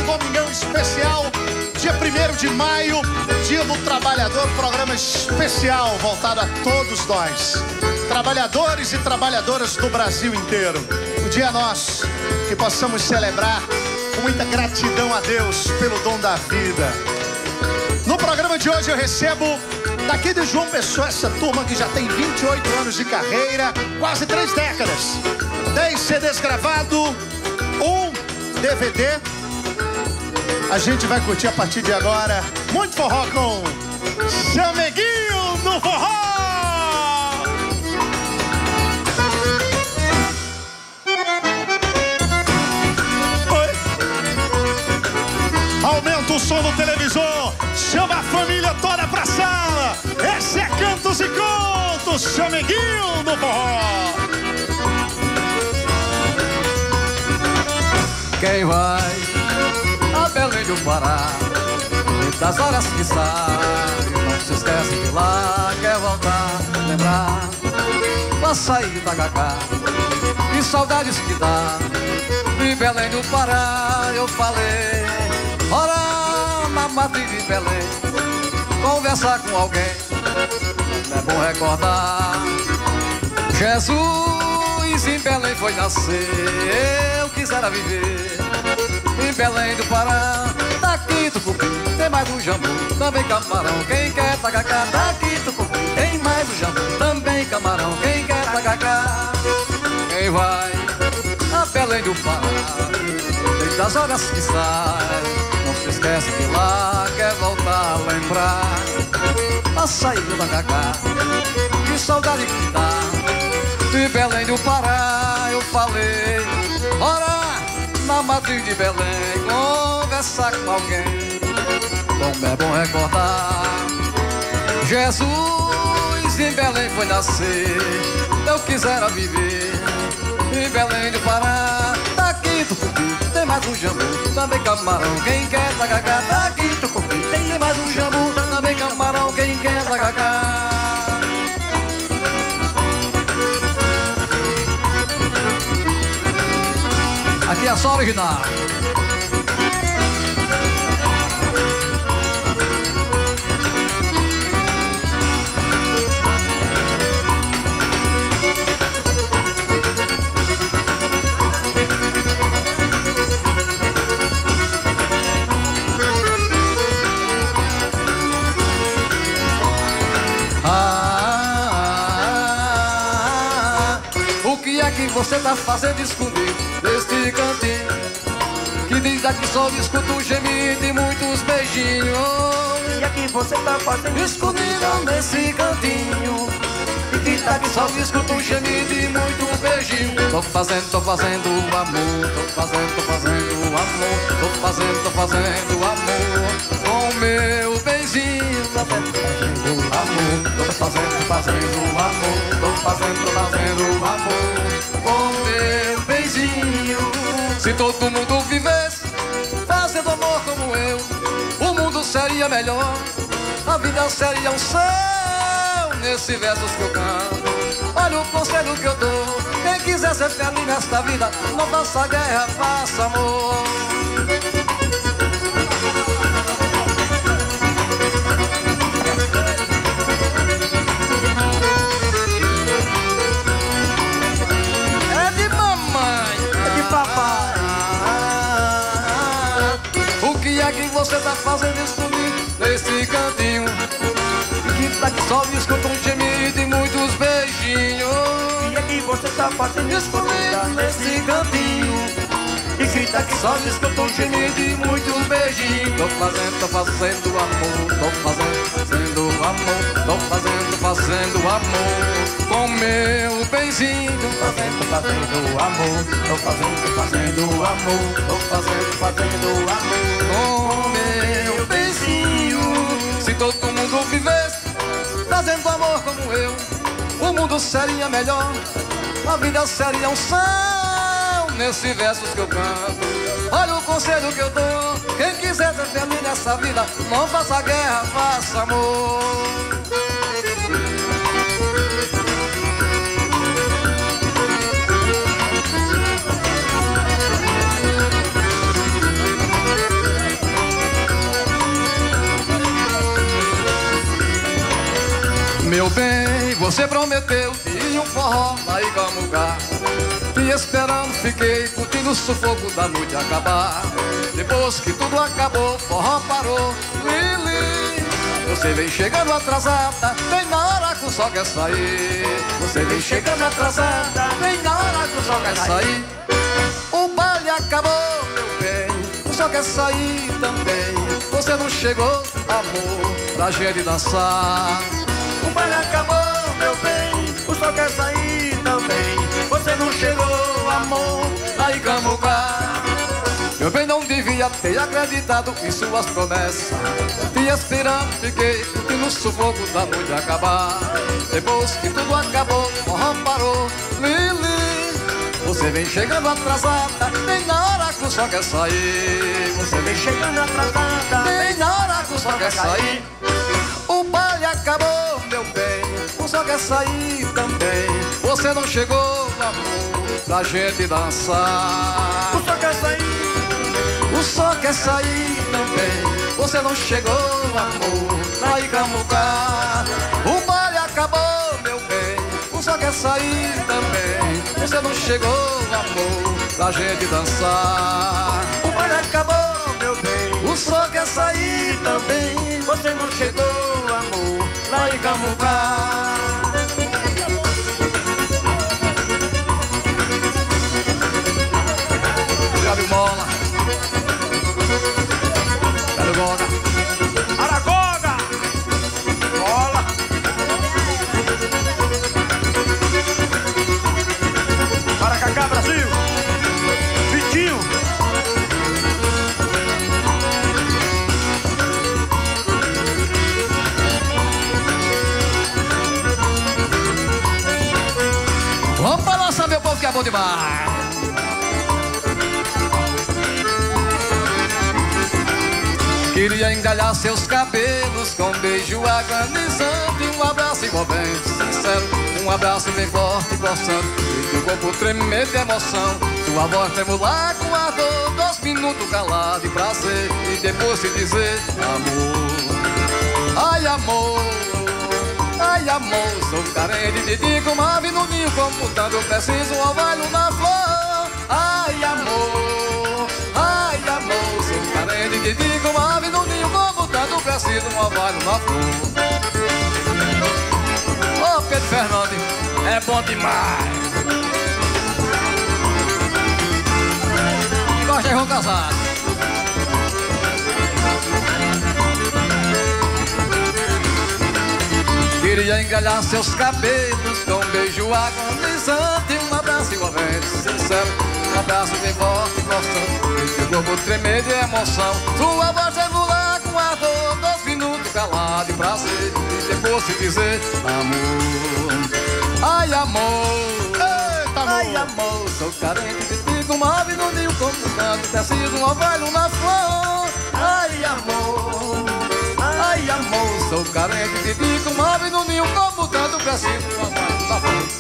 domingão especial, dia 1º de maio, Dia do Trabalhador, programa especial voltado a todos nós, trabalhadores e trabalhadoras do Brasil inteiro. O dia é nosso, que possamos celebrar com muita gratidão a Deus pelo dom da vida. No programa de hoje eu recebo daqui de João Pessoa essa turma que já tem 28 anos de carreira, quase 3 décadas, 10 CDs gravados, 1 DVD. A gente vai curtir a partir de agora muito forró com Chameguinho do Forró. Oi. Aumenta o som do televisor, chama a família toda pra sala. Esse é Cantos e Contos, Chameguinho do Forró. Quem vai a Belém do Pará, das horas que sai, não se esquece de lá. Quer voltar, lembrar do açaí do tacacá, que saudades que dá. De Belém do Pará eu falei, ora na matriz de Belém, conversar com alguém, não é bom recordar. Jesus em Belém foi nascer, eu quisera viver em Belém do Pará. Daqui Tucupi tem mais um jambu, também camarão, quem quer tacacá. Daqui Tucupi tem mais um jambu, também camarão, quem quer tacacá. Quem vai a Belém do Pará, desde as horas que sai, não se esquece de lá. Quer voltar a lembrar açaí do tacacá, que saudade que dá. De Belém do Pará eu falei, ora na matriz de Belém, conversar com alguém, como é bom recordar. Jesus em Belém foi nascer, eu quisera viver em Belém do Pará. Daqui Tucupi tem mais um jambu, também camarão, quem quer tacacá. Daqui Tucupi tem mais um jambu, também camarão, quem quer tacacá. Aqui é só original. O que é que você tá fazendo escondido neste cantinho, que diz aqui só escuta um gemido e muitos beijinhos? E aqui você tá fazendo escondido nesse cantinho, que diz aqui só escuta um gemido e muitos beijinhos. Tô fazendo amor, tô fazendo amor, tô fazendo amor com meu beijinho. Tô fazendo amor, tô fazendo amor, tô fazendo amor com meu beijinho. Se todo mundo vivesse fazendo amor como eu, o mundo seria melhor, a vida seria um céu. Nesses versos que eu canto, olha o conselho que eu dou: quem quiser ser feliz nesta vida, não faça guerra, faça amor. Você tá fazendo escondido nesse cantinho, que daqui só escuta um gemido e muitos beijinhos. E aqui você tá fazendo escondido nesse cantinho, e grita que só escuta um gemido e muitos beijinhos. Tô fazendo amor, tô fazendo amor, tô fazendo amor com meu beijinho. Tô fazendo amor, tô fazendo amor, tô fazendo amor com meu beijinho. Se todo mundo vivesse fazendo amor como eu, o mundo seria melhor, a vida seria um céu. Nesses versos que eu canto, olha o conselho que eu dou: quem quiser ser feliz nessa vida, não faça guerra, faça amor. bem, você prometeu que ia um forró lá em Camugá. Te esperando fiquei, curtindo o sufoco da noite acabar. Depois que tudo acabou, o forró parou. Lili, você vem chegando atrasada, bem na hora que o sol quer sair. Você vem chegando atrasada, bem na hora que o sol quer sair. O baile acabou, meu bem, o sol quer sair também. Você não chegou, amor, pra gente dançar. O baile acabou, meu bem, o sol quer sair também. Você não chegou, amor, lá em Camugá. Meu bem, não devia ter acreditado em suas promessas. Te esperando fiquei, curtindo o sufoco da noite acabar. Depois que tudo acabou, o forró parou. Lili, você vem chegando atrasada, bem na hora que o sol quer sair. Você vem chegando atrasada, bem na hora que o sol quer sair. O baile acabou, meu bem, o sol quer sair também. Você não chegou, amor, pra gente dançar. o sol quer sair. O sol quer sair também. Você não chegou, amor, lá em Camugá. O baile acabou, meu bem, o sol quer sair também. Você não chegou, amor, pra gente dançar. O baile acabou, meu bem, O sol quer sair também. você não chegou, amor, lá em Camugá. Gabi Mola, Gabi Mola, Aragoga, bola. Maracacá, Brasil. Vitinho. vamos balançar, meu povo, que é bom demais. Queria engalhar seus cabelos com um beijo agonizante, um abraço envolvente, sincero, um abraço bem forte, gostando, e o corpo tremer de emoção. Sua voz tremular com a dor, 2 minutos calado de prazer, e depois se dizer amor. Ai amor, ai amor, sou carente de ti como ave no ninho, como tanto preciso um orvalho na flor. Ai amor, ai amor, sou carente de ti como ave no ninho, como tanto preciso um orvalho na flor. Ô Pedro Fernandes, é bom demais. Gosta de João Casado. Queria engalhar seus cabelos com um beijo agonizante, um abraço envolvente, sincero, um abraço bem forte, gostando, e seu corpo tremer de emoção. Sua voz tremular com a dor, 2 minutos calado de prazer, e depois se dizer amor. Ai amor, Eita, ai amor. amor, sou carente de ti como ave no ninho, como tanto preciso um orvalho na flor. Ai amor, ai amor, sou carente de ti como ave no ninho, como tanto preciso um orvalho na flor.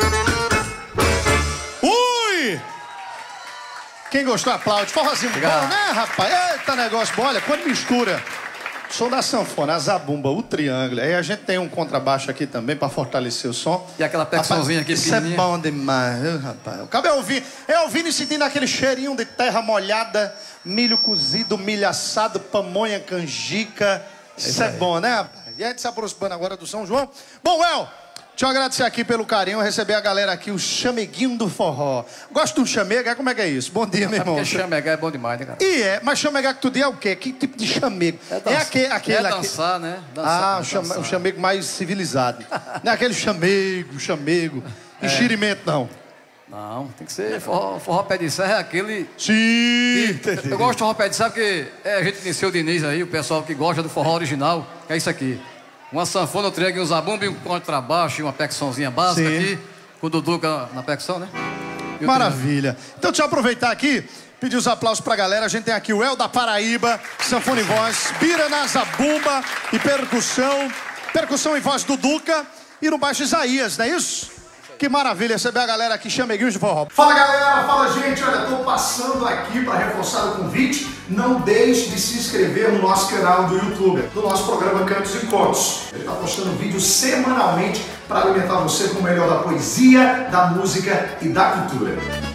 Ui! Quem gostou, aplaude. Forrozinho Obrigado. bom, né, rapaz? Eita, negócio bom. Olha, quando mistura som da sanfona, a zabumba, o triângulo, aí a gente tem um contrabaixo aqui também pra fortalecer o som. E aquela percussãozinha aqui Isso é pequenininha. bom demais, viu, rapaz? Acabei ouvindo e sentindo aquele cheirinho de terra molhada, milho cozido, milho assado, pamonha, canjica. Isso é bom, né, rapaz? E a gente se aproximando agora do São João. Bom, El, deixa eu agradecer aqui pelo carinho, receber a galera aqui, o chameguinho do forró. Gosta do chamego? Como é que é isso? Bom dia, meu irmão. Porque chamegar é bom demais, né, cara? E mas chamegar que tu diz é o quê? Que tipo de chamego? Aquele é dançar, né? Dançar, o chamego mais civilizado. Não é aquele chamego, enxerimento, não. Não, tem que ser forró pé de serra, é aquele... Sim! Eu gosto de forró pé de serra porque a gente iniciou o Diniz aí, o pessoal que gosta do forró original, que é isso aqui. Uma sanfona, um triângulo, um zabumba, um contrabaixo e uma percussãozinha básica Sim. aqui, com o Duduca na percussão, né? E o Maravilha. Então deixa eu aproveitar aqui, pedir os aplausos pra galera. A gente tem aqui o El da Paraíba, sanfona e voz, Bira na zabumba e percussão. Percussão e voz do Duca e no baixo Isaías, não é isso? Que maravilha receber a galera aqui, Chameguinhos de Forró. Fala galera, fala gente, olha, tô passando aqui para reforçar o convite. Não deixe de se inscrever no nosso canal do YouTube, do nosso programa Cantos e Contos. Ele tá postando vídeos semanalmente para alimentar você com o melhor da poesia, da música e da cultura.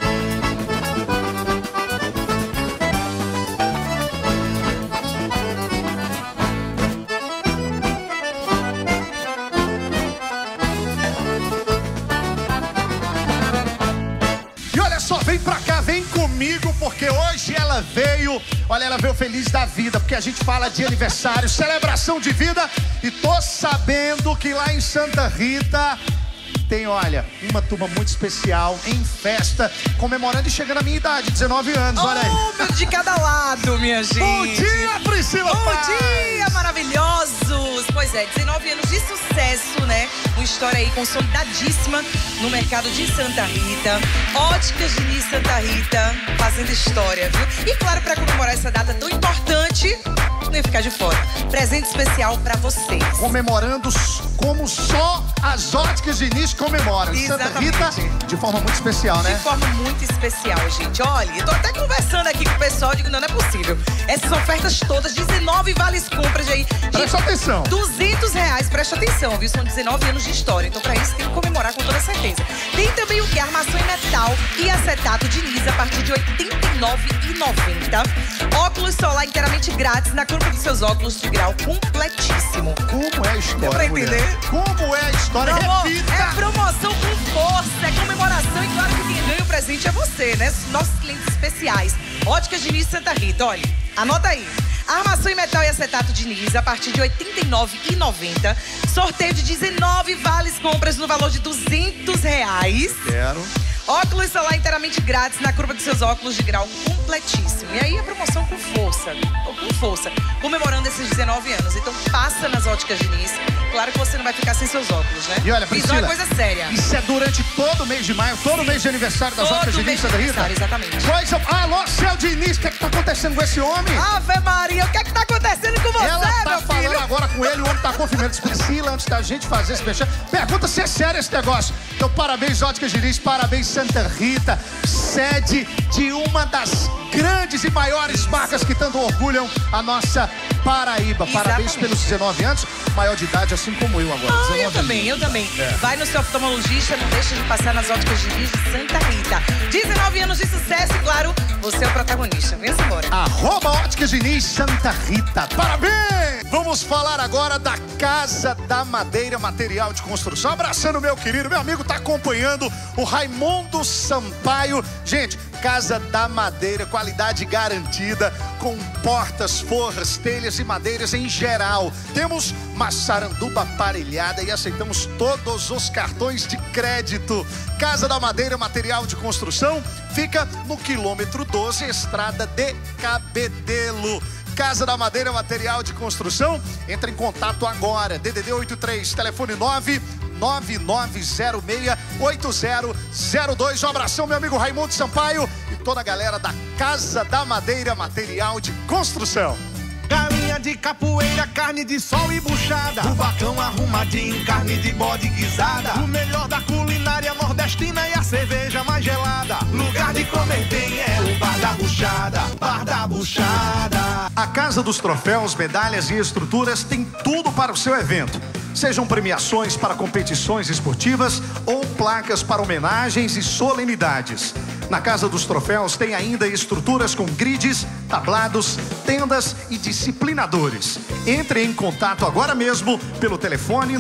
Vem pra cá, vem comigo, porque hoje ela veio, olha, ela veio feliz da vida, porque a gente fala de aniversário, celebração de vida, e tô sabendo que lá em Santa Rita tem, olha, uma turma muito especial, em festa, comemorando e chegando à minha idade, 19 anos, olha aí. Um de cada lado, minha gente. Bom dia, Priscila Paz. Bom dia, maravilhosos. Pois é, 19 anos de sucesso, né? Uma história aí consolidadíssima no mercado de Santa Rita. Óticas Diniz Santa Rita, fazendo história, viu? E claro, para comemorar essa data tão importante, não ia ficar de fora. Presente especial para vocês. Comemorando como só as Óticas Diniz comemoram. Exatamente. Santa Rita, de forma muito especial, né? De forma muito especial, gente. Olha, eu tô até conversando aqui com o pessoal, digo, não é possível. Essas ofertas todas, 19 vales compras aí. Presta atenção. R$200, presta atenção, viu? São 19 anos de história, então pra isso tem que comemorar com toda certeza. Tem também o que? Armação em metal e acetato Diniz a partir de R$ 89,90. Óculos solar inteiramente grátis na curva dos seus óculos de grau completíssimo. Como é a história, deu pra entender? Mulher? Como é a história? Repita! É promoção com força, é comemoração e claro que quem ganha o presente é você, né? Nossos clientes especiais. Óticas Diniz Santa Rita, olha, anota aí. Armação em metal e acetato Diniz a partir de R$ 89,90. Sorteio de 19 vales compras no valor de R$200. Quero. Óculos solar inteiramente grátis na curva dos seus óculos de grau completíssimo. E aí a promoção com força, comemorando esses 19 anos. Então passa nas Óticas Diniz. Claro que você não vai ficar sem seus óculos, né? E olha, Priscila, visão é coisa séria. Isso é durante todo o mês de maio, todo o mês de aniversário das Óticas Diniz Santa Rita? Exatamente. Coisa... Alô, seu Diniz, o que é que tá acontecendo com esse homem? Ave Maria, o que é que tá acontecendo com você, Ela tá meu falando filho? agora com ele, o homem tá confirmando. Priscila, antes da gente fazer esse fechar, pergunta se é sério esse negócio. Então, parabéns, Óticas Diniz, parabéns, Santa Rita, sede de uma das grandes e maiores marcas que tanto orgulham a nossa Paraíba. Parabéns Exatamente. pelos 19 anos, maior de idade, assim como eu agora. Ah, eu também. É. Vai no seu oftalmologista, não deixa de passar nas Óticas Diniz de Santa Rita. 19 anos de sucesso e, claro, você é o protagonista. Vem embora. @Óticas Diniz Santa Rita. Parabéns! Vamos falar agora da Casa da Madeira, material de construção. Abraçando o meu querido, meu amigo, tá acompanhando o Raimundo Sampaio. Gente, Casa da Madeira, qualidade garantida, com portas, forras, telhas e madeiras em geral. Temos maçaranduba aparelhada e aceitamos todos os cartões de crédito. Casa da Madeira, material de construção, fica no quilômetro 12, estrada de Cabedelo. Casa da Madeira, material de construção, entra em contato agora, DDD 83, telefone 999068002. Um abração, meu amigo Raimundo Sampaio e toda a galera da Casa da Madeira, material de construção. Galinha de capoeira, carne de sol e buchada. O bacão arrumadinho, carne de bode guisada. O melhor da culinária nordestina e a cerveja mais gelada. Lugar de comer bem é o Bar da Buchada. Bar da Buchada. A Casa dos Troféus, Medalhas e Estruturas tem tudo para o seu evento. Sejam premiações para competições esportivas ou placas para homenagens e solenidades. Na Casa dos Troféus tem ainda estruturas com grids, tablados, tendas e disciplinadores. Entre em contato agora mesmo pelo telefone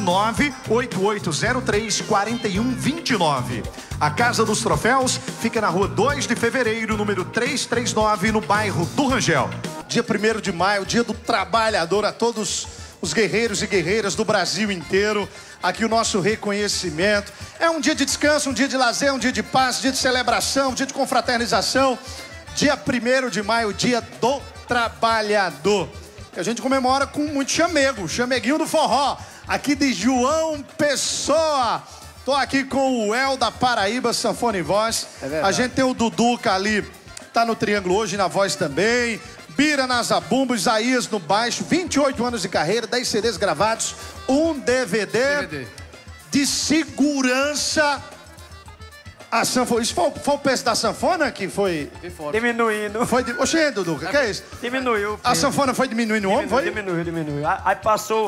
98803-4129. A Casa dos Troféus fica na rua 2 de fevereiro, número 339, no bairro do Rangel. Dia 1º de maio, dia do trabalhador, a todos os guerreiros e guerreiras do Brasil inteiro. Aqui o nosso reconhecimento. É um dia de descanso, um dia de lazer, um dia de paz, um dia de celebração, um dia de confraternização. Dia 1º de maio, dia do trabalhador. Que a gente comemora com muito chamego, chameguinho do forró. Aqui de João Pessoa. Tô aqui com o El da Paraíba, sanfona e voz. A gente tem o Duduca ali, tá no triângulo hoje, na voz também. Bira na zabumba, Isaías no baixo, 28 anos de carreira, 10 CDs gravados, um DVD de segurança A sanfona, isso foi o peso da sanfona que foi... Diminuindo. Foi Oxê, Dudu, o que é isso? Diminuiu. A sanfona foi diminuindo o ombro, foi? Diminuiu. Aí passou...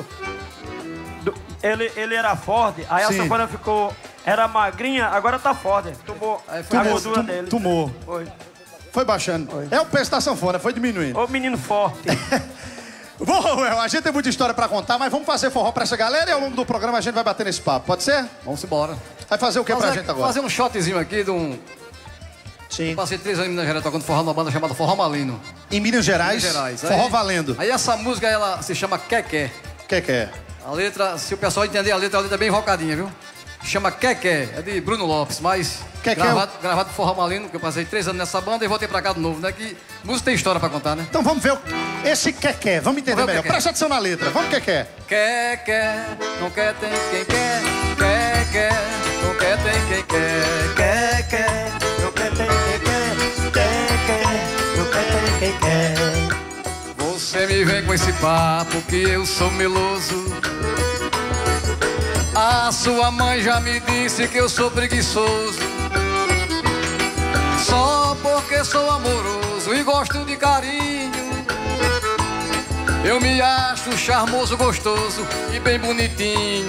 Ele era forte, aí a sanfona ficou... Era magrinha, agora tá forte. Tomou a gordura dele. Tomou. Foi baixando. Foi. É o peso da sanfona, foi diminuindo. Ô menino forte. Bom, a gente tem muita história pra contar, mas vamos fazer forró pra essa galera e ao longo do programa a gente vai bater nesse papo, pode ser? Vamos embora. Vai fazer o que pra gente agora? Fazer um shotzinho aqui de um... Sim. Passei 3 anos em Minas Gerais tocando forró numa banda chamada Forró Malino. Em Minas Gerais? Forró aí, valendo. Aí essa música, ela se chama Quequé. Quequé. A letra, se o pessoal entender a letra é bem invocadinha, viu? Chama Quequé, é de Bruno Lopes, mas gravado Forró Malino, que eu passei 3 anos nessa banda e voltei pra cá de novo, né? Que música tem história pra contar, né? Então vamos ver esse Quequé, vamos entender melhor. Presta atenção na letra, vamos Quequé. Quequé, não quer tem quem quer. Quequé, não quer tem quem quer. Quequé, não quer tem quem quer. Quequé, não quer tem quem quer. Você me vem com esse papo que eu sou meloso. A sua mãe já me disse que eu sou preguiçoso. Só porque sou amoroso e gosto de carinho, eu me acho charmoso, gostoso e bem bonitinho.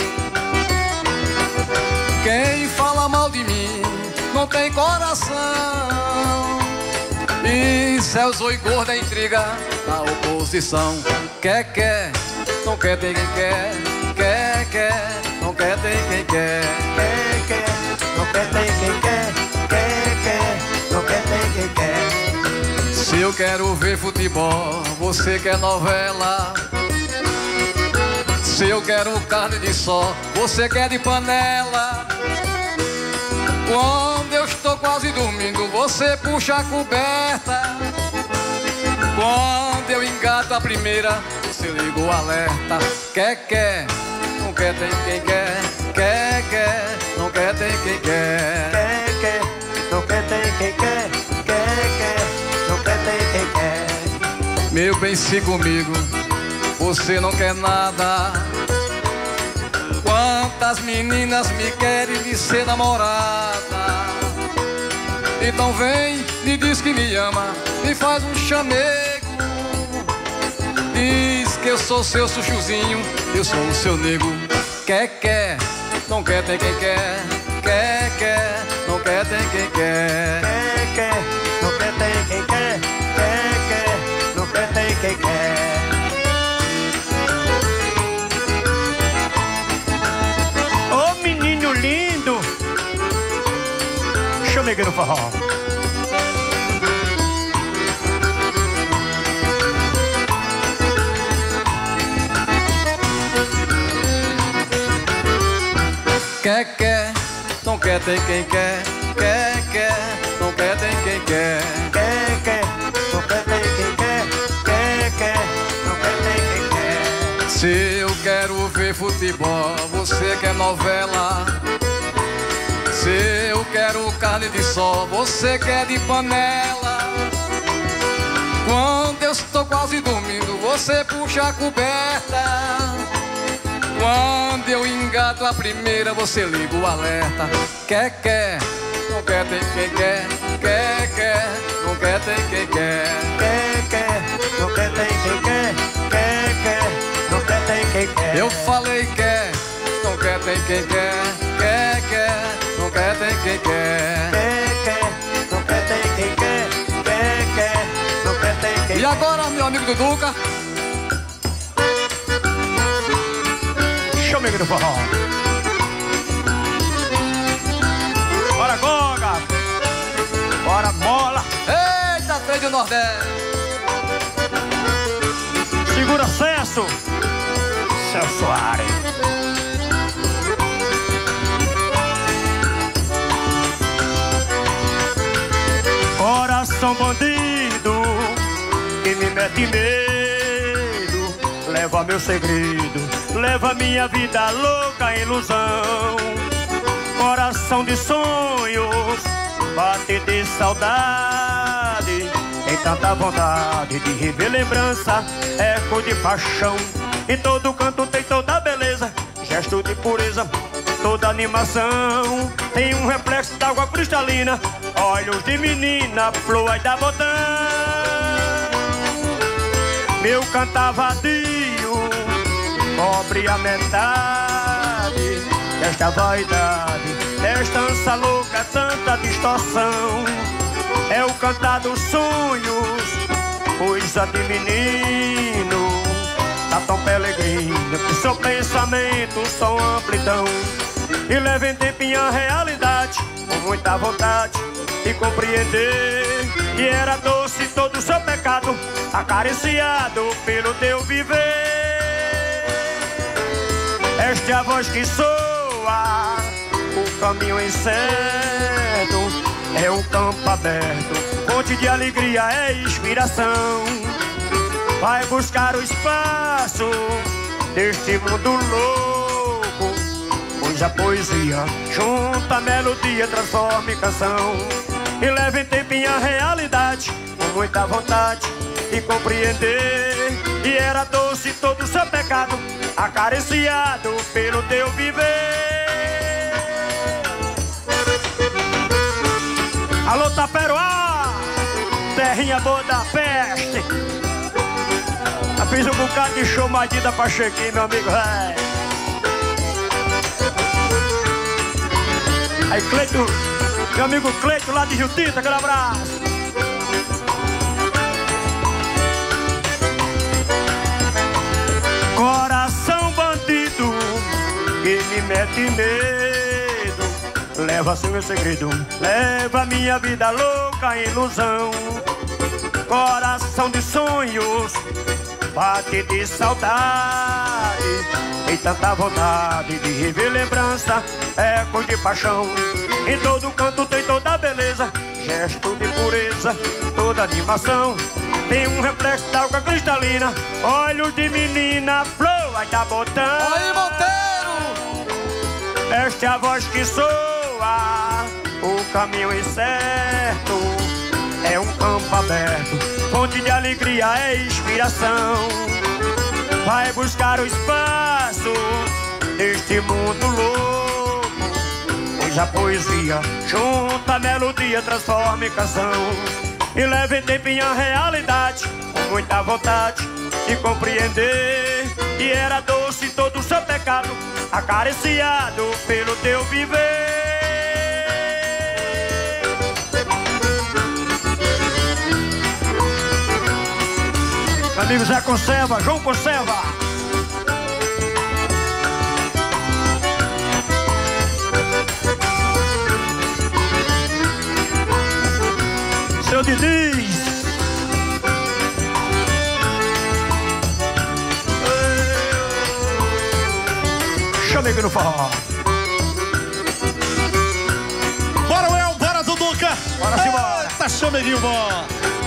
Quem fala mal de mim não tem coração. Isso é o zóio gordo, é intriga da oposição. Quer, não quer ter quem quer. Quer, não quer ter quem quer. Quer, não quer ter quem quer. Quer, não quer ter quem quer. Se eu quero ver futebol, você quer novela. Se eu quero carne de sol, você quer de panela. Quando eu estou quase dormindo, você puxa a coberta. Quando eu engato a primeira, você liga o alerta. Quer, não quer tem quem quer. Quer, não quer tem quem quer. Quer, não quer tem quem quer. Quer, não quer tem quem quer. Meu bem, se comigo você não quer nada. Quantas meninas me querem de ser namorada. Então vem, me diz que me ama, me faz um chamego. Diz que eu sou seu chuchuzinho, eu sou o seu nego. Quer, não quer tem quem quer. Quer, não quer tem quem quer. Quer, não quer tem quem quer. Quer, não quer tem quem quer. Ô menino lindo, chama aqui no forró. Quer, não quer tem quem quer. Quer, não quer tem quem quer. Quer, não quer tem quem quer. Quer, não quer tem quem quer. Se eu quero ver futebol, você quer novela. Se eu quero carne de sol, você quer de panela. Quando eu estou quase dormindo, você puxa a coberta. Quando eu engato a primeira, você liga o alerta. Quer, não quer tem quem quer. Quer, não quer tem quem quer. Quer, não quer tem quem quer. Quer, não quer tem quem quer. Eu falei não quer tem quem quer. Quer, não quer tem quem quer. Quer, não quer tem quem quer. Quer, não quer tem quem quer. E agora, meu amigo Duduca, Chama aqui no forró. Bora, Gonga. Bora, bola. Eita, trem do Nordeste. Segura Celso. Celso Soares. Coração bandido que me mete medo, leva meu segredo, leva minha vida louca em ilusão. Coração de sonhos, bate de saudade, tem tanta vontade de rever lembrança, eco de paixão. Em todo canto tem toda beleza, gesto de pureza, toda animação. Tem um reflexo d'água cristalina, olhos de menina, flor da botão. Meu cantar vadio cobre a metade desta vaidade, desta ânsia louca, tanta distorção. É o cantar dos sonhos, coisa de menino, tá tão peregrino que seu pensamento só amplidão. E leva em tempo a realidade, com muita vontade de compreender que era doce todo o seu pecado, acariciado pelo teu viver. Esta é a voz que soa, o caminho incerto, é um campo aberto, fonte de alegria, é inspiração. Vai buscar o espaço deste mundo louco, pois a poesia junta a melodia, transforma em canção. E leva em tempo a realidade, com muita vontade de compreender que era doce todo o seu pecado, acariciado pelo teu viver. Alô, Taperoá, terrinha boa da peste. Eu fiz um bocado de show madida pra chegar, meu amigo, velho. Aí, Cleito, meu amigo Cleito, lá de Rio Tinto, aquele abraço. Coração bandido que me mete medo, leva assim meu segredo, leva minha vida louca em ilusão. Coração de sonhos, bate de saudade, tem tanta vontade de rever lembrança, eco de paixão. Em todo canto tem toda a beleza, gesto de pureza, toda animação. Tem um reflexo d'água cristalina, olhos de menina, flor vai dar botão. Aí, Monteiro! Esta é a voz que soa, o caminho incerto, é um campo aberto, fonte de alegria, é inspiração. Vai buscar o espaço deste mundo louco, pois a poesia junta a melodia, transforma em canção. E leva em tempo a realidade, com muita vontade de compreender que era doce todo o seu pecado, acariciado pelo teu viver. Meu amigo Zé Conserva, João Conserva. Seu Diniz. Chama aqui no forró. Bora, Well, bora, Duduca. Bora, simbora. Eita, chameguinho bom.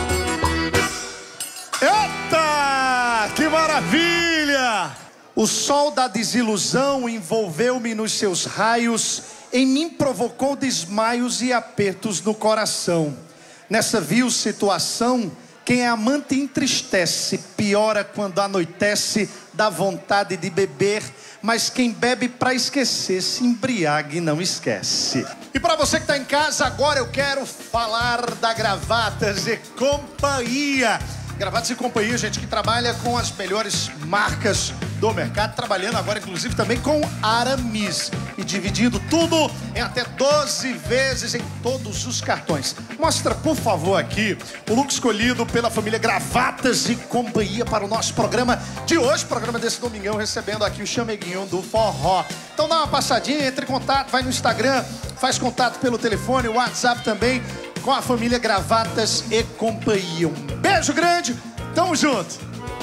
Eita, que maravilha. O sol da desilusão envolveu-me nos seus raios, em mim provocou desmaios e apertos no coração. Nessa vil situação, quem é amante entristece, piora quando anoitece, dá vontade de beber, mas quem bebe pra esquecer, se embriaga e não esquece. E pra você que tá em casa, agora eu quero falar da Gravatas e Companhia. Gravatas e Companhia, gente, que trabalha com as melhores marcas do mercado, trabalhando agora, inclusive, também com Aramis e dividindo tudo em até 12 vezes em todos os cartões. Mostra, por favor, aqui o look escolhido pela família Gravatas e Companhia para o nosso programa de hoje, programa desse domingão, recebendo aqui o chameguinho do forró. Então dá uma passadinha, entre em contato, vai no Instagram, faz contato pelo telefone, o WhatsApp também, com a família Gravatas e Companhia. Um beijo grande, tamo junto.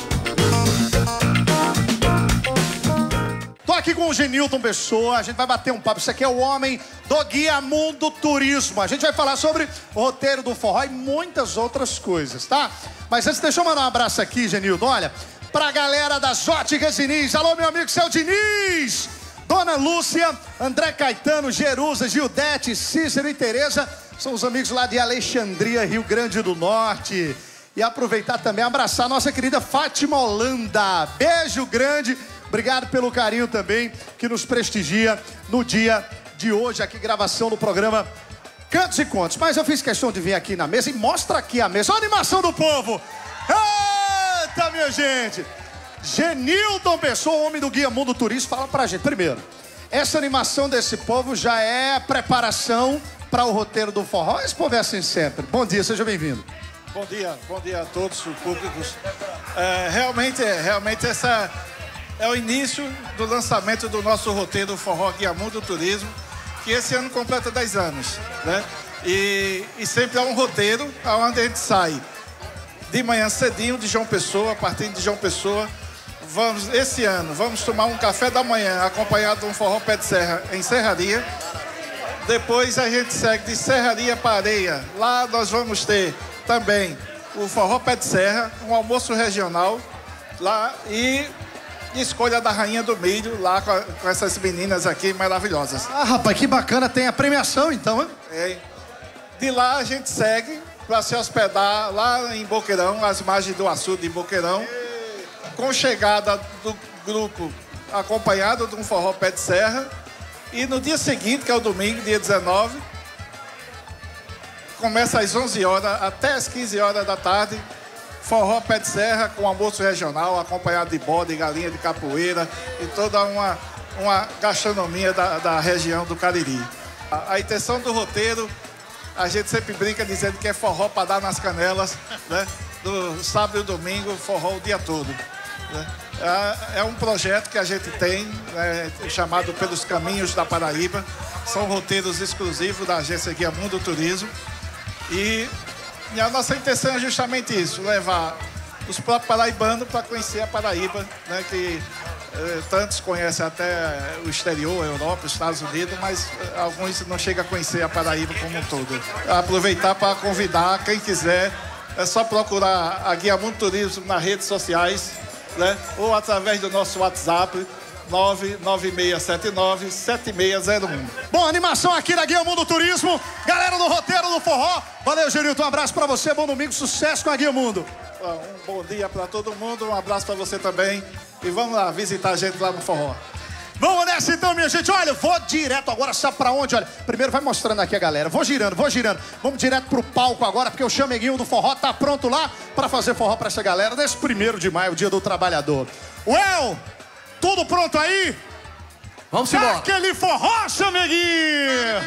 Tô aqui com o Genilton Pessoa, a gente vai bater um papo. Isso aqui é o homem do Guia Mundo Turismo. A gente vai falar sobre o roteiro do forró e muitas outras coisas, tá? Mas antes, deixa eu mandar um abraço aqui, Genilton, olha, pra galera das Óticas Diniz. Alô, meu amigo Seu Diniz! Dona Lúcia, André Caetano, Jerusa, Gildete, Cícero e Tereza são os amigos lá de Alexandria, Rio Grande do Norte. E aproveitar também, abraçar a nossa querida Fátima Holanda. Beijo grande Obrigado pelo carinho também que nos prestigia no dia de hoje, aqui gravação do programa Cantos e Contos. Mas eu fiz questão de vir aqui na mesa e mostra aqui a mesa. Olha a animação do povo. Eita, minha gente. Genilton Pessoa, homem do Guia Mundo Turismo, fala pra gente. Primeiro, essa animação desse povo já é preparação para o roteiro do forró? Esse povo é assim sempre. Bom dia, seja bem-vindo. Bom dia a todos os públicos. Realmente essa é o início do lançamento do nosso roteiro Forró Guia Mundo Turismo, que esse ano completa 10 anos, né? E sempre é um roteiro onde a gente sai de manhã cedinho de João Pessoa, partindo de João Pessoa. Esse ano, vamos tomar um café da manhã acompanhado de um forró pé de serra em Serraria. Depois a gente segue de Serraria para Areia. Lá nós vamos ter também o forró pé de serra, um almoço regional lá e escolha da Rainha do Milho lá com essas meninas aqui maravilhosas. Ah, rapaz, que bacana, tem a premiação então, hein? É. De lá a gente segue para se hospedar lá em Boqueirão, às margens do açude de Boqueirão, com chegada do grupo acompanhado de um forró pé de serra. E no dia seguinte, que é o domingo, dia 19, começa às 11 horas até às 15 horas da tarde, forró pé de serra com almoço regional, acompanhado de bode, galinha de capoeira e toda uma gastronomia da região do Cariri. A intenção do roteiro, a gente sempre brinca dizendo que é forró para dar nas canelas, né? Do sábado e domingo, forró o dia todo, né? É um projeto que a gente tem, né, chamado Pelos Caminhos da Paraíba. São roteiros exclusivos da agência Guia Mundo Turismo. E a nossa intenção é justamente isso, levar os próprios paraibanos para conhecer a Paraíba, né, que tantos conhecem até o exterior, a Europa, os Estados Unidos, mas alguns não chegam a conhecer a Paraíba como um todo. Aproveitar para convidar quem quiser, é só procurar a Guia Mundo Turismo nas redes sociais, né? Ou através do nosso WhatsApp 99679-7601. Bom, animação aqui da Guia Mundo Turismo, galera do roteiro do forró. Valeu, Genilton, um abraço pra você, bom domingo, sucesso com a Guia Mundo. Um bom dia pra todo mundo, um abraço pra você também e vamos lá visitar a gente lá no forró. Vamos nessa então, minha gente. Olha, eu vou direto agora, sabe pra onde? Olha, primeiro vai mostrando aqui a galera. Vou girando. Vamos direto pro palco agora, porque o chameguinho do forró tá pronto lá pra fazer forró pra essa galera nesse 1º de maio, dia do trabalhador. Well, tudo pronto aí? Vamos embora. Aquele forró, chameguinho!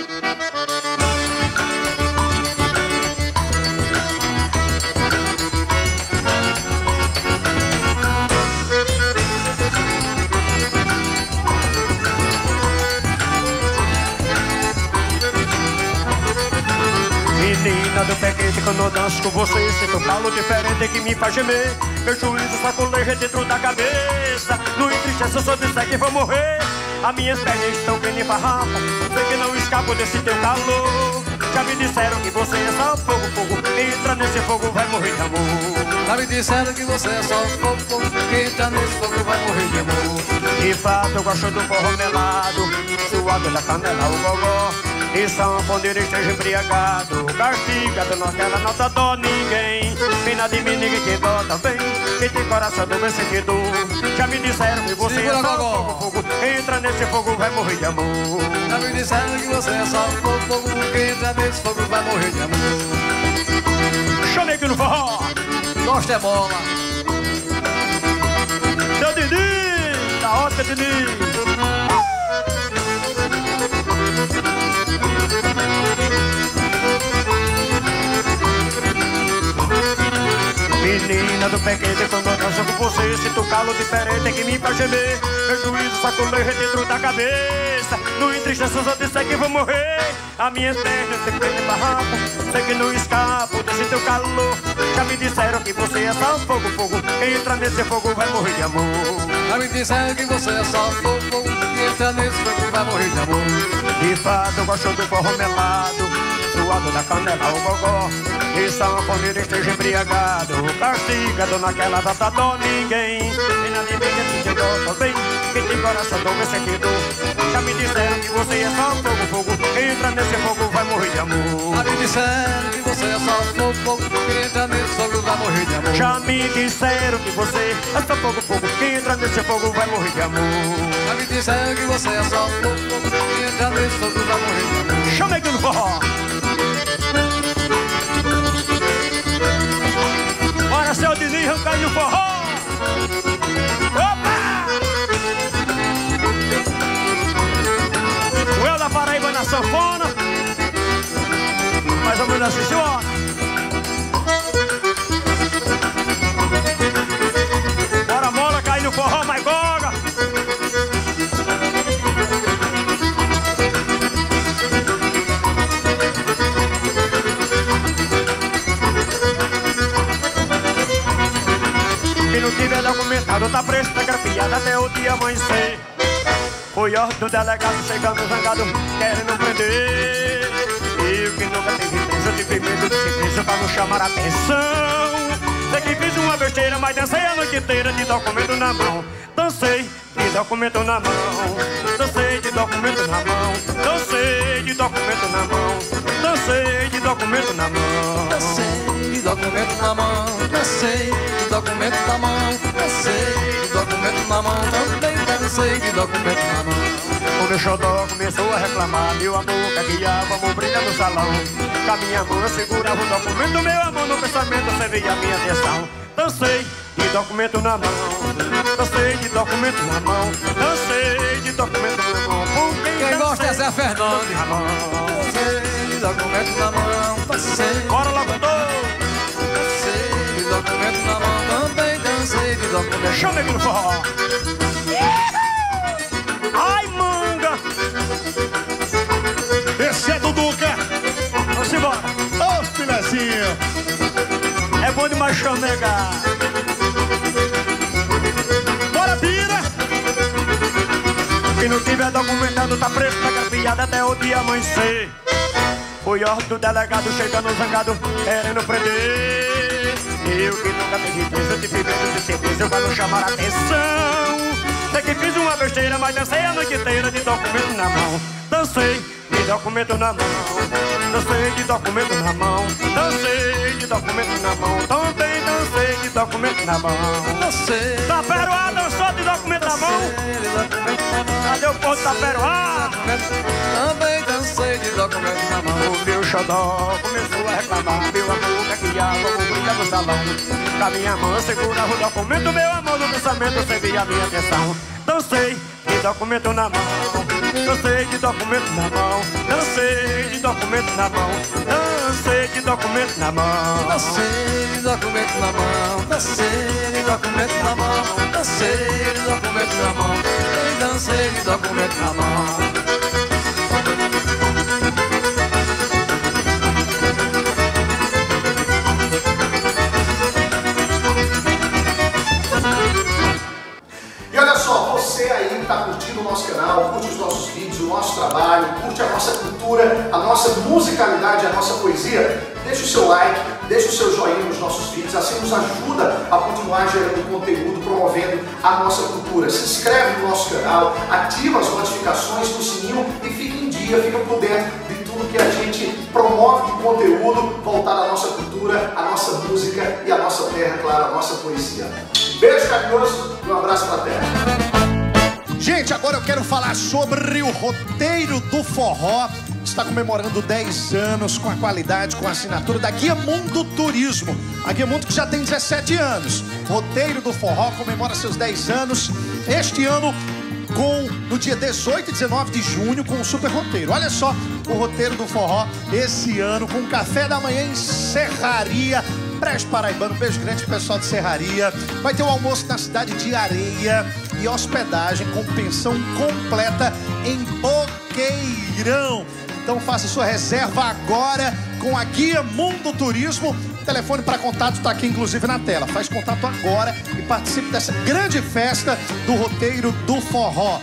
Menina do pé quente, quando eu danço com você, sinto um calo diferente que me faz gemer. Meu juízo sacoleja dentro da cabeça, no entristece eu sou disser que vou morrer. As minhas pernas estão que nem farrapa, sei que não escapo desse teu calor. Já me disseram que você é só fogo, fogo, quem entra nesse fogo vai morrer de amor. Já me disseram que você é só fogo, fogo, quem entra nesse fogo vai morrer de amor. De fato eu gosto do forró melado, suado da canela o gogó. E sanfoneiro esteja embriagado, castigado, não quer nota dó ninguém. Pena de mim, ninguém tem dó também, quem tem coração do meu sentido. Já me disseram que você é só fogo, fogo, quem entra nesse fogo vai morrer de amor. Já me disseram que você é só fogo, fogo, quem entra nesse fogo vai morrer de amor. Chamei aqui no forró. Gosta é bola. Seu Didi, da ótica Didi. Menina do pé quente, quando eu danço com você, sinto calo diferente que me faz gemer. Meu juízo sacoleja dentro da cabeça, no entristece eu disser que vou morrer. A minha perna tem peito de barraco, sei que não escapo desse teu calor. Já me disseram que você é só fogo, fogo, quem entra nesse fogo vai morrer de amor. Já me disseram que você é só fogo, fogo, quem entra nesse fogo vai morrer de amor. De fato eu gosto do forró melado, suado da canela o gogó. E sanfoneiro esteja embriagado, castigado naquela data dó ninguém. E na limite que te dó também, quem tem coração do meu sentido. Já me disseram que você é só fogo, fogo, quem entra nesse fogo vai morrer de amor. Já me disseram que você você é só fogo. Quem entra nesse fogo vai morrer de amor. Já me disseram que você é só fogo. Quem entra nesse fogo vai morrer de amor. Já me disseram que você é só fogo. Quem entra nesse fogo vai morrer de amor. Chama aqui no forró. Bora, seu Diniz, vamos cair no forró. Opa! O El da Paraíba na sanfona. Mais ou menos assim, senhora. Bora, mola, cair no forró, mais goga. Quem não tiver documentado tá preso, tá grafiado até o dia amanhecer. Foi ordem do delegado chegando zangado, querendo prender. Eu que nunca teve presa, tive medo de ser preso pra não chamar a atenção. Sei que fiz uma besteira, mas dancei a noite inteira de documento na mão. Dancei de documento na mão. Dancei de documento na mão. Dancei de documento na mão. Dancei de documento na mão. Dancei de documento na mão. Dancei de documento na mão. Dancei de documento na mão. Também dancei de documento na mão. O meu xodó começou a reclamar. Meu amor, caguear, vamos brilhar no salão. Com a minha mão eu segurava o documento. Meu amor, no pensamento você veio a minha atenção. Dancei de documento na mão. Dancei de documento na mão. Dancei de documento na mão. Quem gosta é Zé Fernandes. Dancei de documento na mão. Dancei. Bora, locutor. Dancei de documento na mão. Também dancei de documento. Chama aqui no forró. Ai, manga. Esse é do Duca. Vamos embora. Ô, filezinho. É bom demais chamegar. Bora, pira. Quem não tiver documentado tá preso, tá grafiado até o dia amanhecer. Foi ordem do delegado chegando zangado, querendo prender. Eu que nunca teve preso, tive medo de ser preso pra não chamar a atenção. Sei que fiz uma besteira, mas dancei a noite inteira de documento na mão. Dancei de documento na mão. Dancei de documento na mão. Dancei de documento na mão. Também dancei de documento na mão. Dancei. Taperoá dançou de documento na mão. Cadê o povo de Taperoá? Também dancei de documento na mão. O meu xodó começou a reclamar. Meu amor, caquear, vamos brincar no salão. Com a minha mão segurava o documento. Meu amor, no pensamento você via a minha atenção. Dancei de documento na mão. Dancei de documento na mão. Dancei de documento na mão. Dancei de documento na mão. Dancei de documento na mão. Dancei de documento na mão. Dancei de documento na mão. E dancei de documento na mão. Está curtindo o nosso canal, curte os nossos vídeos, o nosso trabalho, curte a nossa cultura, a nossa musicalidade, a nossa poesia, deixa o seu like, deixa o seu joinha nos nossos vídeos, assim nos ajuda a continuar gerando conteúdo, promovendo a nossa cultura. Se inscreve no nosso canal, ativa as notificações do sininho e fica em dia, fica por dentro de tudo que a gente promove de conteúdo voltado à nossa cultura, à nossa música e à nossa terra, claro, à nossa poesia. Beijo carinhoso e um abraço pra terra. Gente, agora eu quero falar sobre o Roteiro do Forró. Está comemorando 10 anos com a qualidade, com a assinatura da Guia Mundo Turismo. A Guia Mundo que já tem 17 anos. Roteiro do Forró comemora seus 10 anos. Este ano, no dia 18 e 19 de junho, com o Super Roteiro. Olha só o Roteiro do Forró esse ano, com café da manhã em Serraria. Brejo Paraibano, beijo grande pro pessoal de Serraria. Vai ter um almoço na cidade de Areia e hospedagem com pensão completa em Boqueirão. Então faça sua reserva agora com a Guia Mundo Turismo. O telefone para contato está aqui inclusive na tela. Faz contato agora e participe dessa grande festa do Roteiro do Forró.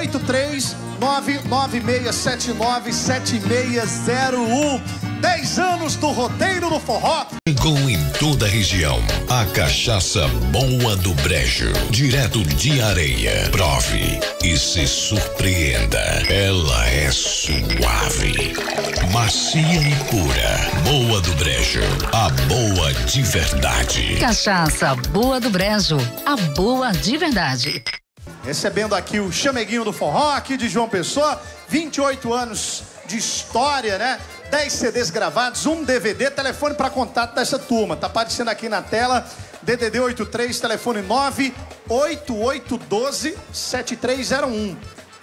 83996797601. 10 anos do Roteiro do Forró. Chegou em toda a região a cachaça boa do Brejo, direto de Areia. Prove e se surpreenda. Ela é suave, macia e pura. Boa do Brejo, a boa de verdade. Cachaça Boa do Brejo, a boa de verdade. Recebendo aqui o Chameguinho do Forró, aqui de João Pessoa, 28 anos de história, né? 10 CDs gravados, um DVD, telefone para contato dessa turma. Tá aparecendo aqui na tela, DDD 83, telefone 98812-7301.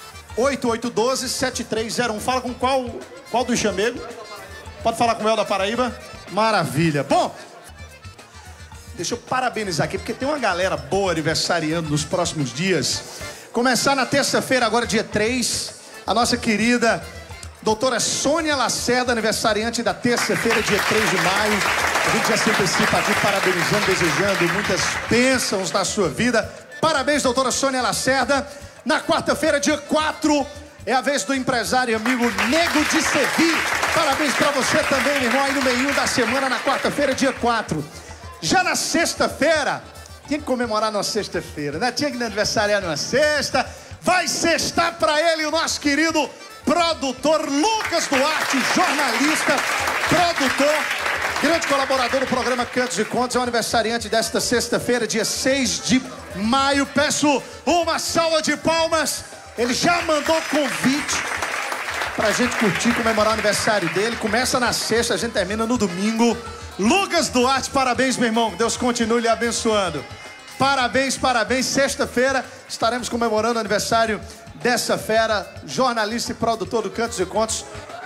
8812-7301. Fala com qual do Chamego? Pode falar com o El da Paraíba? Maravilha. Bom, deixa eu parabenizar aqui, porque tem uma galera boa aniversariando nos próximos dias. Começar na terça-feira, agora dia 3, a nossa querida doutora Sônia Lacerda, aniversariante da terça-feira, dia 3 de maio. A gente já se antecipa aqui parabenizando, desejando muitas bênçãos na sua vida. Parabéns, doutora Sônia Lacerda. Na quarta-feira, dia 4, é a vez do empresário e amigo Nego de Sevi. Parabéns pra você também, meu irmão, aí no meio da semana, na quarta-feira, dia 4. Já na sexta-feira, tinha que comemorar na sexta-feira, né? Tinha que aniversariar numa sexta. Vai sextar pra ele o nosso querido produtor Lucas Duarte, jornalista, produtor, grande colaborador do programa Cantos e Contos. É o aniversariante desta sexta-feira, dia 6 de maio. Peço uma salva de palmas. Ele já mandou convite pra gente curtir, comemorar o aniversário dele. Começa na sexta, a gente termina no domingo. Lucas Duarte, parabéns, meu irmão. Deus continue lhe abençoando. Parabéns, parabéns. Sexta-feira estaremos comemorando o aniversário dessa fera, jornalista e produtor do Cantos e Contos,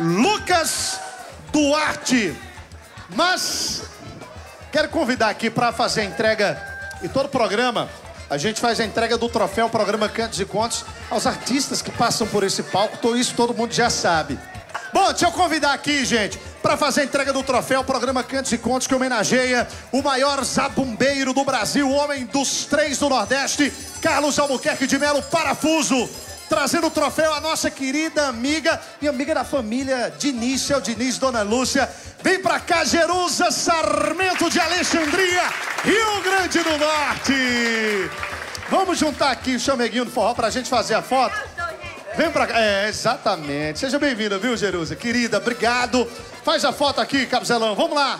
Lucas Duarte. Mas quero convidar aqui para fazer a entrega, e todo programa a gente faz a entrega do troféu programa Cantos e Contos aos artistas que passam por esse palco. Isso todo mundo já sabe. Bom, deixa eu convidar aqui, gente, para fazer a entrega do troféu programa Cantos e Contos, que homenageia o maior zabumbeiro do Brasil, o homem dos 3 do Nordeste, Carlos Albuquerque de Melo Parafuso. Trazendo o troféu a nossa querida amiga e amiga da família Diniz, seu Diniz, Dona Lúcia. Vem pra cá, Jerusa Sarmento de Alexandria, Rio Grande do Norte. Vamos juntar aqui o Chameguinho do Forró pra gente fazer a foto. Vem pra cá. É, exatamente. Seja bem-vinda, viu, Jerusa? Querida, obrigado. Faz a foto aqui, Cabuzelão. Vamos lá.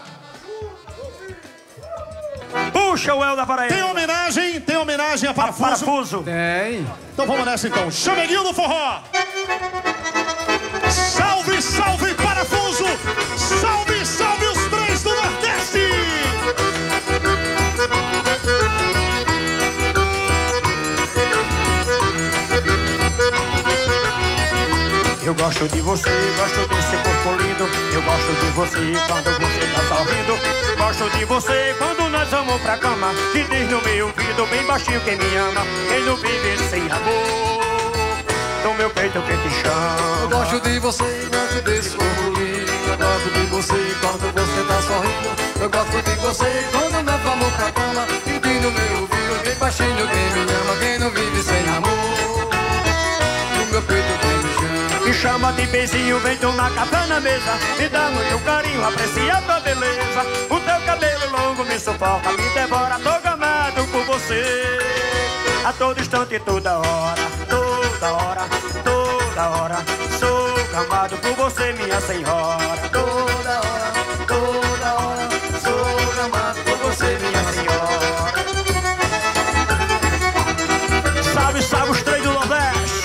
Puxa o El da Paraíba. Tem homenagem a Parafuso? Parafuso. Tem. Então vamos nessa então. Chameguinho do Forró. Salve, salve, Parafuso. Salve, salve os 3 do Nordeste. Eu gosto de você, gosto desse corpo lindo. Eu gosto de você quando você tá sorrindo. Gosto de você quando nós vamos pra cama. Te diz no meu ouvido, bem baixinho, quem me ama. Quem não vive sem amor, no meu peito quem te chama. Eu gosto de você, gosto desse corpo lindo. Eu gosto de você quando você tá sorrindo. Eu gosto de você quando nós vamos pra cama. Te diz no meu ouvido, bem baixinho, quem me ama. Quem não vive sem amor, no meu peito quem me chama. Me chama de beijinho, vem tomar café na mesa. Me dá muito carinho, aprecia tua beleza. O teu cabelo longo me sufoca, me devora. Tô gamado por você, a todo instante, toda hora. Toda hora, toda hora. Sou gamado por você, minha senhora. Toda hora, sou gamado por você, minha senhora. Salve, salve os 3 do Nordeste.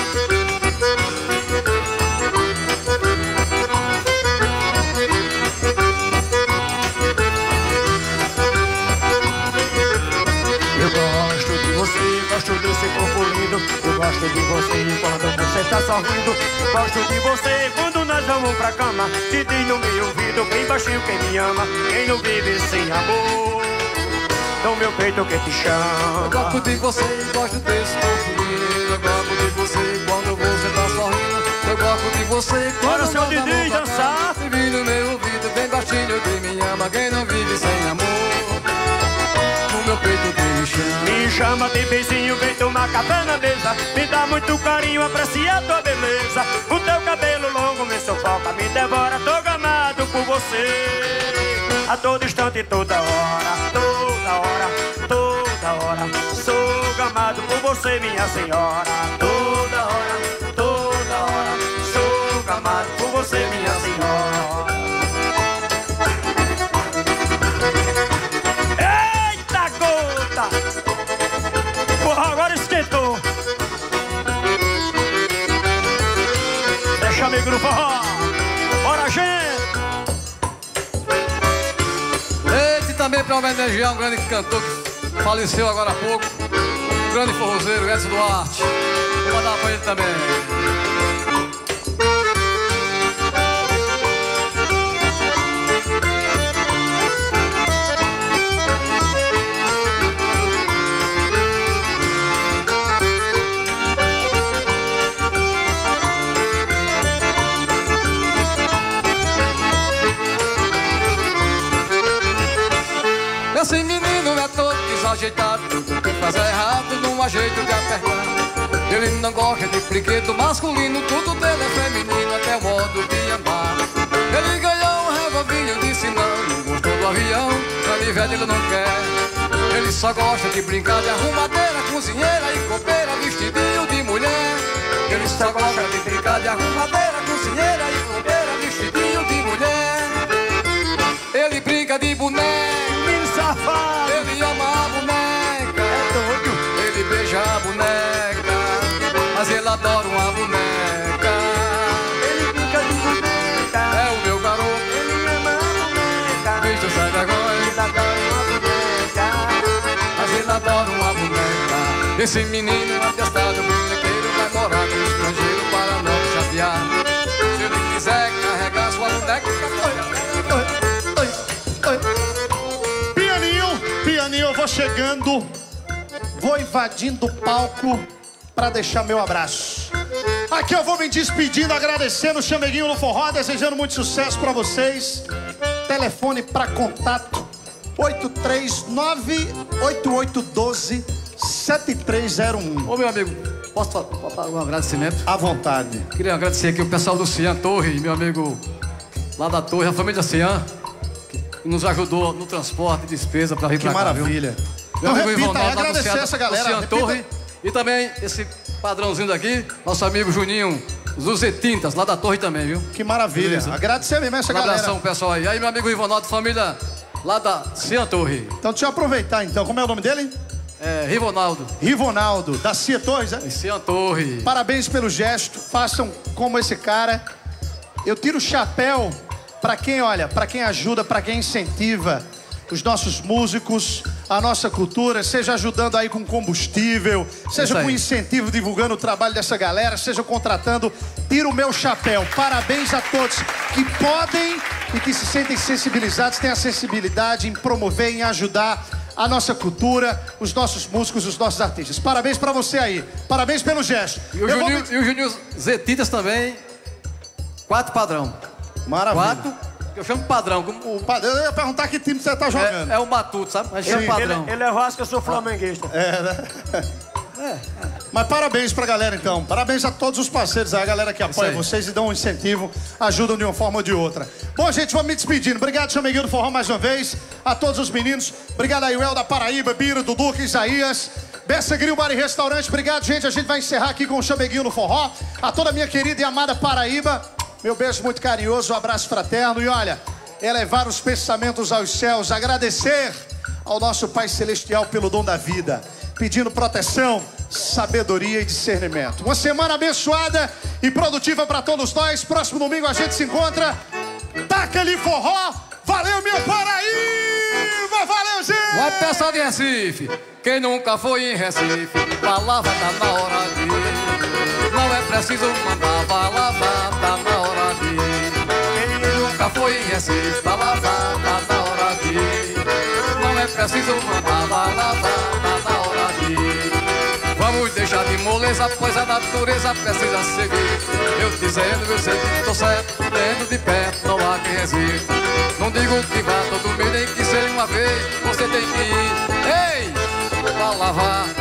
Gosto desse corpo lindo. Eu gosto de você quando você tá sorrindo. Gosto de você quando nós vamos pra cama. Te diz no meu ouvido, bem baixinho, quem me ama. Quem não vive sem amor, no meu peito quem te chama. Eu gosto de você, gosto desse corpo lindo. Eu gosto de você quando você tá sorrindo. Eu gosto de você quando bora, seu Didi, dançar. Te diz no meu ouvido, bem baixinho, quem me ama. Quem não vive sem amor, no meu peito quem me chama. Me chama de beijinho, vem tomar café na mesa. Me dá muito carinho, aprecia tua beleza. O teu cabelo longo me sufoca, me devora. Tô gamado por você, a todo instante, toda hora. Toda hora, toda hora. Sou gamado por você, minha senhora. Toda hora, sou gamado por você, minha senhora. também para homenagear um grande cantor que faleceu agora há pouco, um grande forrozeiro, Edson Duarte. Vou mandar para ele também. Esse menino é todo desajeitado, que faz errado num ajeito de apertar. Ele não gosta de brinquedo masculino, tudo dele é feminino, até o modo de andar. Ele ganhou um revolvinho, disse não gostou do avião, canivete ele não quer. Ele só gosta de brincar de arrumadeira, cozinheira e copeira, vestidinho de mulher. Ele só gosta de brincar de arrumadeira, cozinheira e copeira, vestidinho de mulher. Ele brinca de boneca, safado. Ele ama a boneca, é doido. Ele beija a boneca, mas ele adora uma boneca. Ele brinca de boneca, é o meu garoto. Ele ama a boneca, bicho sai vergonha. Ele adora uma boneca, mas ele adora uma boneca. Esse menino atestado, bonequeiro, vai morar no estrangeiro para não se chatear. Se ele quiser carregar sua boneca, Pianinho, eu vou chegando, vou invadindo o palco para deixar meu abraço. Aqui eu vou me despedindo, agradecendo o Chameguinho no Forró, desejando muito sucesso para vocês. Telefone para contato 839-8812-7301. Ô meu amigo, posso falar um agradecimento? À vontade. Queria agradecer aqui o pessoal do Cian Torre, meu amigo lá da Torre, a família Cian, que nos ajudou no transporte e despesa para vir para cá. Que maravilha. Meu amigo repita, Ivonaldo, agradecer essa galera. Cian Torre, e também esse padrãozinho daqui, nosso amigo Juninho Zuzé Tintas, lá da Torre também, viu? Que maravilha. Beleza. Agradecer mesmo essa galera. Abração, pessoal aí. Aí, meu amigo Ivonaldo, família lá da Cian Torre. Então, deixa eu aproveitar, então. Como é o nome dele? É, Rivonaldo. Rivonaldo, da Cian Torres, é? Cian Torre. Parabéns pelo gesto. Façam como esse cara. Eu tiro o chapéu para quem, olha, para quem ajuda, para quem incentiva os nossos músicos, a nossa cultura, seja ajudando aí com combustível, seja com incentivo, divulgando o trabalho dessa galera, seja contratando, tiro o meu chapéu. Parabéns a todos que podem e que se sentem sensibilizados, têm a sensibilidade em promover, em ajudar a nossa cultura, os nossos músicos, os nossos artistas. Parabéns pra você aí, parabéns pelo gesto. E o Juninho Zetitas também, 4 padrão. Maravilha. 4. Eu chamo padrão. Eu ia perguntar que time você tá jogando. É o Matuto, sabe? Mas chama padrão. Ele é Vasco, eu sou flamenguista. Mas parabéns pra galera, então. Parabéns a todos os parceiros, a galera que apoia vocês e dão um incentivo, ajudam de uma forma ou de outra. Bom, gente, vamos me despedindo. Obrigado, Chameguinho do Forró, mais uma vez. A todos os meninos. Obrigado a Iuel da Paraíba, Bira, Dudu, Isaías. Bessa Grill Bar e Restaurante. Obrigado, gente. A gente vai encerrar aqui com o Chameguinho no Forró. A toda a minha querida e amada Paraíba. Meu beijo muito carinhoso, um abraço fraterno. E olha, elevar os pensamentos aos céus, agradecer ao nosso Pai Celestial pelo dom da vida, pedindo proteção, sabedoria e discernimento. Uma semana abençoada e produtiva para todos nós. Próximo domingo a gente se encontra. Taca-lhe forró. Valeu, minha Paraíba! Valeu, gente! Vai, pessoal de Recife. Quem nunca foi em Recife, palavra tá na hora de ir. Não é preciso mandar palavra, tá na hora de ir. Quem nunca foi em Recife, palavra tá na hora de ir. Não é preciso mandar palavra, tá na hora de ir. Vamos deixar de moleza, pois a natureza precisa seguir. Eu dizendo, eu sei que tô certo, dentro de perto não há quem resista. Não digo que vá todo mês, nem que seja uma vez, você tem que ir. Ei, pra lavar.